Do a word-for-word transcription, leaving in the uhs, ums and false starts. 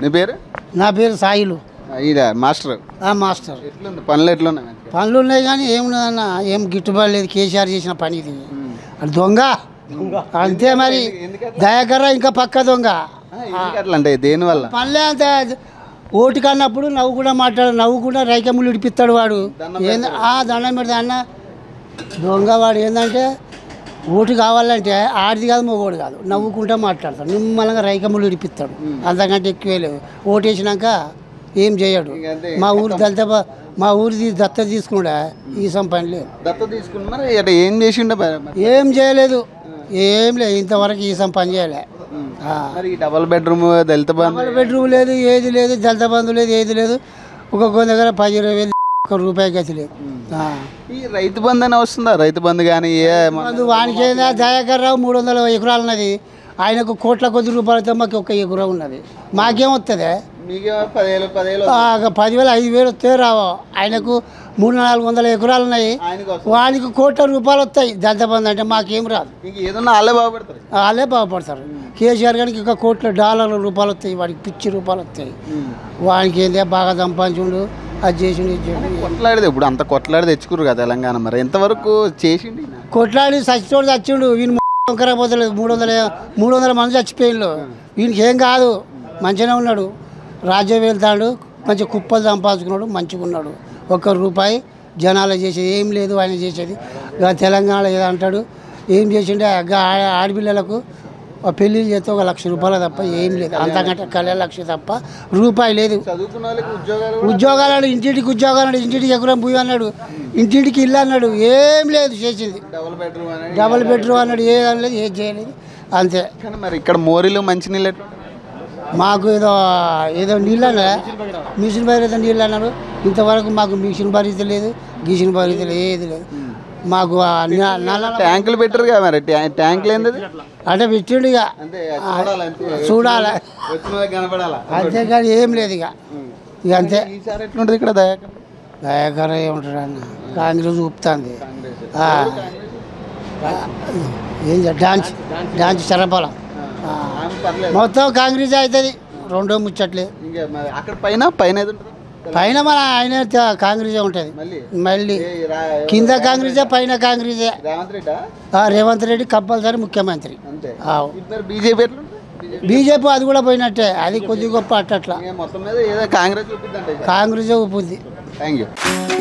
నీ పేరు? నా పేరు సాయిలు. ఇదా మాస్టర్? మాస్టర్. ఎట్లుంది పనులు? ఎట్లున్నాయి? పనులు ఉన్నాయి కానీ ఏమున్నదన్న ఏం గిట్టుబాటు లేదు. కేసీఆర్ చేసిన పని ఇది. అది దొంగ అంతే మరి. దయాకర్ర ఇంకా పక్క దొంగ. అట్లా అంటే దేనివల్ల? పనులే అంత ఓటు కన్నప్పుడు నవ్వు కూడా మాట్లాడు నవ్వు కూడా రైకములు ఇడిపిస్తాడు వాడు. ఏంది దండం పెడతా అన్న దొంగ వాడు. ఏంటంటే ఓటు కావాలంటే ఆడిది కాదు మొగోడు కాదు, నవ్వుకుంటా మాట్లాడతాడు. నిమ్మలంగా రైకములు ఇడిపిస్తాడు. అంతకంటే ఎక్కువే లేదు. ఓటు వేసినాక ఏం చేయడు. మా ఊరు దళిత మా ఊరి దత్త తీసుకున్నాడా ఈ పని లేదు. దత్త తీసుకున్నా ఏం చేసిండ? ఏం చేయలేదు. ఏం లేదు ఇంతవరకు ఈ పని చేయలే. Double bedroom Dalit Bandhu double bedroom లేదు, ఏది లేదు. దళిత బంధు లేదు, ఏది లేదు. ఒక్కొక్క దగ్గర పది ఇరవై వేలు ఒక రూపాయి గతి లేదు. ఈ రైతు బంధు అని వస్తుందా? రైతు బంధు కానీ ఏ బంధు వానికి ఏందా? దయాకర్ రావు మూడు వందల ఎకరాలు ఉన్నది. ఆయనకు కోట్ల కొద్ది రూపాయలతో మాకు ఒక ఎకరం ఉన్నది. మాకేం వస్తుంది? పదివేలు ఐదు వేలు వస్తే రావో. ఆయనకు మూడు నాలుగు వందల ఎకరాలు ఉన్నాయి. వానికి కోట్ల రూపాయలు వస్తాయి దళిత బంధు అంటే. మాకేం రాదు. ఏదన్నా వాళ్ళే బాగుపడతారు. వాళ్ళే బాగుపడతారు. కేసీఆర్ గారికి ఇంకా కోట్ల డాలర్ల రూపాయలు వస్తాయి. వాడికి పిచ్చి రూపాయలు వస్తాయి. వానికి ఏందే బాగా సంపాదించుండు, అది చేసిండు, ఇది చేసిండు. కొట్లాడితే ఇప్పుడు అంత కొట్లాడి తెచ్చుకురు కదా తెలంగాణ. మరి ఎంతవరకు చేసిండు? కొట్లాడి చచ్చితోడు చచ్చిండు. వీని వంకర పోతలేదు. మూడు వందల మూడు వందల మంది చచ్చిపోయిండు. వీనికి ఏం కాదు, మంచిగానే ఉన్నాడు. రాజ్యం వెళ్తాడు, మంచి కుప్పలు సంపాదించుకున్నాడు, మంచిగా ఉన్నాడు. ఒక్క రూపాయి జనాలు చేసేది ఏం లేదు. ఆయన చేసేది తెలంగాణ ఏదో అంటాడు. ఏం చేసిండే ఆడపిల్లలకు పెళ్లి చేస్తే ఒక లక్ష రూపాయలు తప్ప ఏం లేదు. అంతకంటే కళ్యాణ లక్ష తప్ప రూపాయి లేదు. ఉద్యోగాలు ఇంటింటికి ఉద్యోగాలు, ఇంటింటికి ఎకరం భూమి అన్నాడు, ఇంటింటికి ఇల్లు అన్నాడు. ఏం లేదు చేసింది. డబల్ బెడ్రూమ్ అన్నాడు, ఏది అనలేదు, ఏది చేయలేదు. అంతే. మరి ఇక్కడ మోరీలు మంచి నీళ్ళు మాకు ఏదో ఏదో నీళ్ళు అన్నా మిషన్ భరీత నీళ్ళు అన్నారు. ఇంతవరకు మాకు మిషన్ భరీత లేదు, గిషన్ భరీత లేదు, ఏది లేదు. మాకు ట్యాంకులు పెట్టారు కదా. మరి ట్యాంకులు ఏంది అంటే పెట్టిండు. ఇక చూడాలి అంతేకాని ఏం లేదు. ఇక ఇక అంతే. ఎట్లుంటుంది ఇక్కడ? దయాకర్ దయాకర్ ఏముంటాడు అన్న, కాంగ్రెస్ ఊపుతుంది. ఏం డాన్స్ డాన్స్ చరపాల మొత్తం కాంగ్రెస్ అవుతుంది. రెండో ముచ్చట్లే. అక్కడ పైన పైన పైన మన ఆయన కాంగ్రెస్ ఉంటుంది. మళ్ళీ కింద కాంగ్రెసే, పైన కాంగ్రెసే. రేవంత్ రెడ్డి కంపల్సరీ ముఖ్యమంత్రి. బీజేపీ బీజేపీ అది కూడా పోయినట్టే. అది కొద్ది గొప్ప అట్టట్లా. కాంగ్రెస్ కాంగ్రెసే ఊపుద్ది. Thank you.